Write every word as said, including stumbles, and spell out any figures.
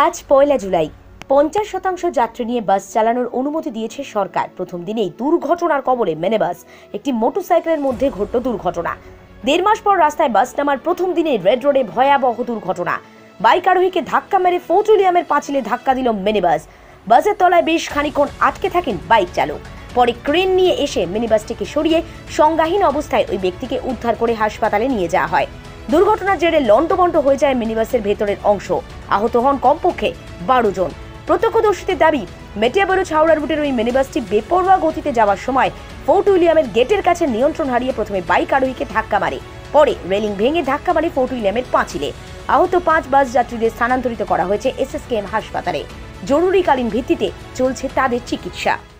আজ পয়লা জুলাই পঞ্চাশ শতাংশ যাত্রী নিয়ে বাস চালানোর অনুমতি দিয়েছে সরকার। প্রথম দিনেই দুর্ঘটনার কবলে মিনি বাস। একটি মোটরসাইকেলের মধ্যে ঘটল দুর্ঘটনা। দেড় মাস পর রাস্তায় বাস নামার প্রথম দিনে রেড রোডে ভয়াবহ দুর্ঘটনা। বাইক আরোহীকে ধাক্কা মেরে ফোর্ট উইলিয়ামের পাঁচিলে ধাক্কা দিল মিনি বাস। বাসের তলায় বেশ খানিকক্ষণ আটকে থাকেন বাইক চালক। পরে ক্রেন নিয়ে এসে মিনি বাসটিকে সরিয়ে সংজ্ঞাহীন অবস্থায় ওই ব্যক্তিকে উদ্ধার করে হাসপাতালে নিয়ে যাওয়া হয়। দুর্ঘটনার জেরে লন্ডভন্ড হয়ে যায় মিনিবাসের ভেতরের অংশ। আহত হন কমপক্ষে বারো জন। প্রত্যক্ষদর্শীদের দাবি, মেটিয়াবুরুজ হাওড়া রুটের ওই মিনিবাসটি বেপরোয়া গতিতে যাওয়ার সময় ফোর্ট উইলিয়ামের গেটের কাছে নিয়ন্ত্রণ হারিয়ে প্রথমে বাইক আরোহীকে ধাক্কা মারে, পরে রেলিং ভেঙে ধাক্কা মারে ফোর্ট উইলিয়ামের পাঁচিলে। আহত পাঁচ বাস যাত্রীদের স্থানান্তরিত করা হয়েছে এসএসকেএম হাসপাতালে। জরুরিকালীন ভিত্তিতে চলছে তাদের চিকিৎসা।